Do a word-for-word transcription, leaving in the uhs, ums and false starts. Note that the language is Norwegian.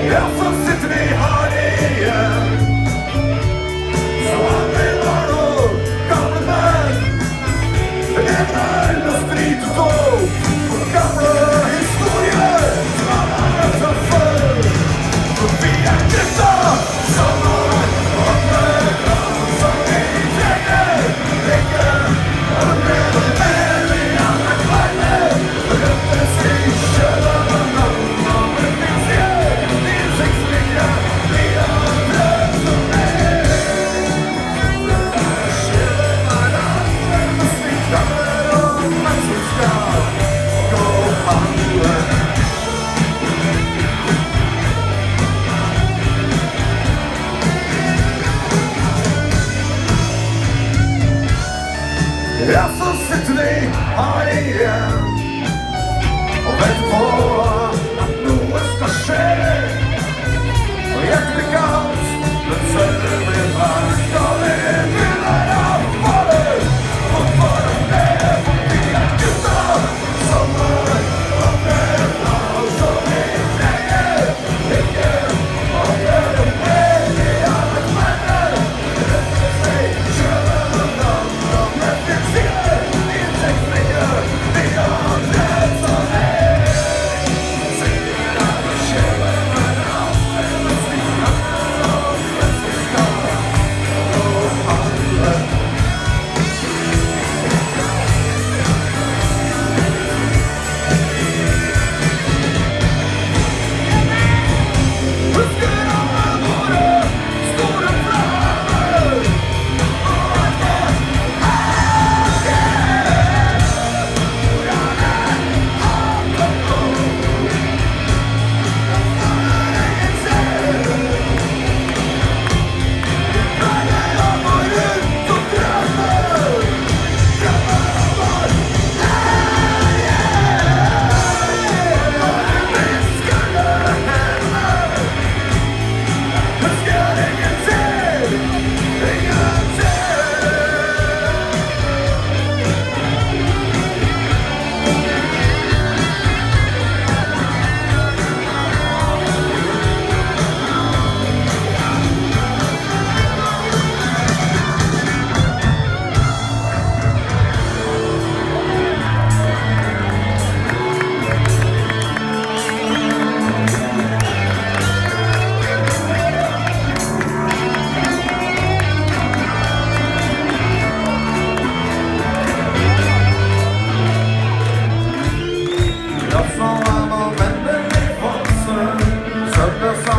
Ja, så sitter vi her igjen. Så aldri var noe gamle menn. Det er noe sprit og tog for gamle historier som han har hørt om før. For vi er gutta som har opplevd som vi trenger. Ikke å leve med vi andre kvelder. Røttes i kjølen og natten og det finnes igjen. De sekslige vi har prøvd som mer. Kjølen er natten og svikter og mens vi skal gå og handle. Ja, så sitter vi her igjen og venter på at noe skal skje. Og hjertet blir kaldt, men søvnen blir verst, og det begynner å falle. Og for å leve, for vi er gutta som har opplevd alt som vi trenger. Ikke oppleve mer i alle kvelder. Røtter seg kjølen og natten og det finnes igjen. De sekslige vi har prøvd som mer. Sitter der og kjølen og natten og svikker og mens vi skal gå og handle. Husker alle våre store planer og alt vårt herlighet. Hvordan er havet nå? Da faller ingen ser. Vi pleier å gå rundt og drømme. Drømme om vår herlighet. Når vi skulle hende. Husker ingenting, ingenting. Ja, så er man venner i fasen. Søndag